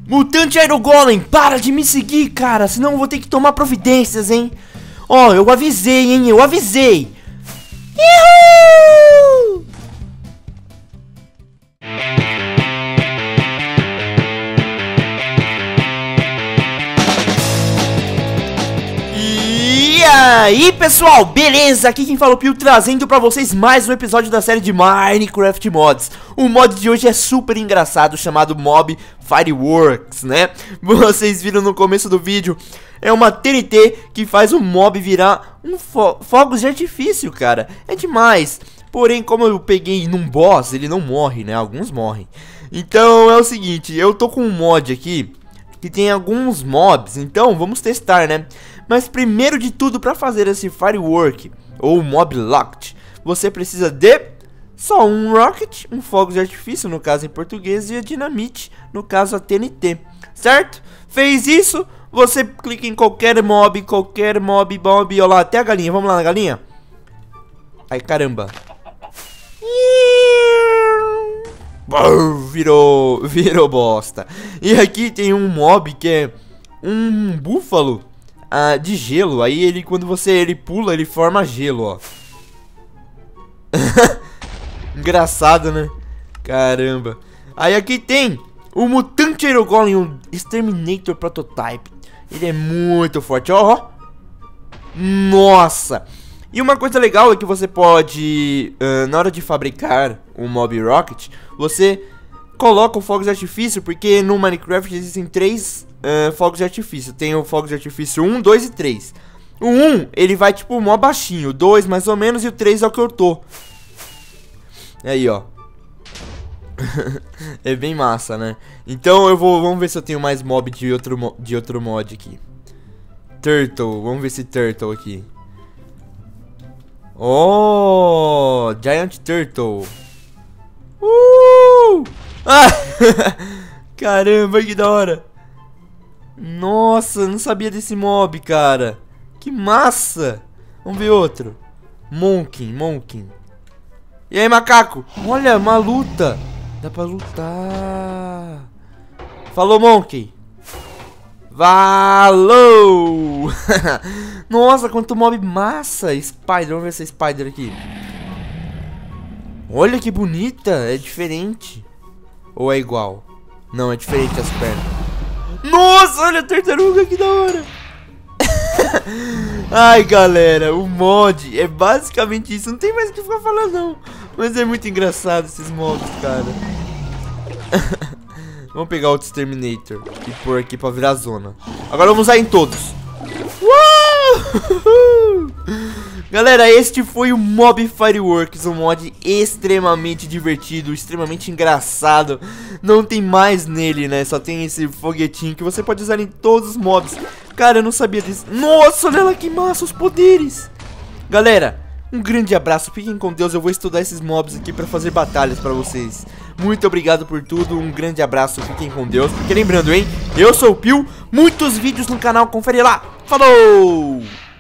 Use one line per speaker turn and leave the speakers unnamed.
Mutante Aerogolem, para de me seguir, cara, senão eu vou ter que tomar providências, hein? Ó, eu avisei, hein, eu avisei. Uhul! E aí, pessoal, beleza? Aqui quem fala é o Pio, trazendo pra vocês mais um episódio da série de Minecraft Mods. O mod de hoje é super engraçado, chamado Mob Fireworks, né? Vocês viram no começo do vídeo, é uma TNT que faz o mob virar fogos de artifício, cara. É demais. Porém, como eu peguei num boss, ele não morre, né? Alguns morrem. Então é o seguinte, eu tô com um mod aqui que tem alguns mobs, então vamos testar, né? Mas primeiro de tudo, para fazer esse Firework ou Mob Locked, você precisa de só um Rocket, um fogo de artifício, no caso em português, e a Dinamite, no caso a TNT, certo? Fez isso, você clica em qualquer mob, olha lá, até a galinha, vamos lá na galinha? Ai, caramba. Virou bosta. E aqui tem um mob que é um búfalo de gelo. Aí ele, quando ele pula, ele forma gelo, ó. Engraçado, né? Caramba. Aí aqui tem o Mutante Aerogolem, um Exterminator Prototype. Ele é muito forte, ó. Nossa. E uma coisa legal é que você pode, na hora de fabricar um Mob Rocket, você coloca o fogo de artifício, porque no Minecraft existem três fogos de artifício. Tem o fogo de artifício 1, 2 e 3. O 1, ele vai tipo mó baixinho, o 2 mais ou menos e o 3 é o que eu tô. Aí, ó. É bem massa, né? Então vamos ver se eu tenho mais mob de outro mod aqui. Turtle, vamos ver esse Turtle aqui. Oh, Giant Turtle. Ah! Caramba, que da hora. Nossa, não sabia desse mob, cara. Que massa. Vamos ver outro. Monkey. E aí, macaco? Olha, uma luta. Dá pra lutar. Falou, Monkey. Valou. Nossa, quanto mob massa. Spider, vamos ver essa Spider aqui. Olha que bonita. É diferente. Ou é igual? Não, é diferente as pernas. Nossa, olha a tartaruga, que da hora. Ai, galera, o mod é basicamente isso. Não tem mais o que ficar falando, não. Mas é muito engraçado esses mobs, cara. Vamos pegar outro Exterminator e pôr aqui pra virar zona. Agora vamos usar em todos. Galera, este foi o Mob Fireworks, um mod extremamente divertido, extremamente engraçado. Não tem mais nele, né? Só tem esse foguetinho que você pode usar em todos os mobs. Cara, eu não sabia disso. Nossa, olha lá que massa os poderes. Galera, um grande abraço, fiquem com Deus. Eu vou estudar esses mobs aqui pra fazer batalhas pra vocês. Muito obrigado por tudo, um grande abraço, fiquem com Deus. Porque lembrando, hein, eu sou o Pio, muitos vídeos no canal, confere lá. Falou!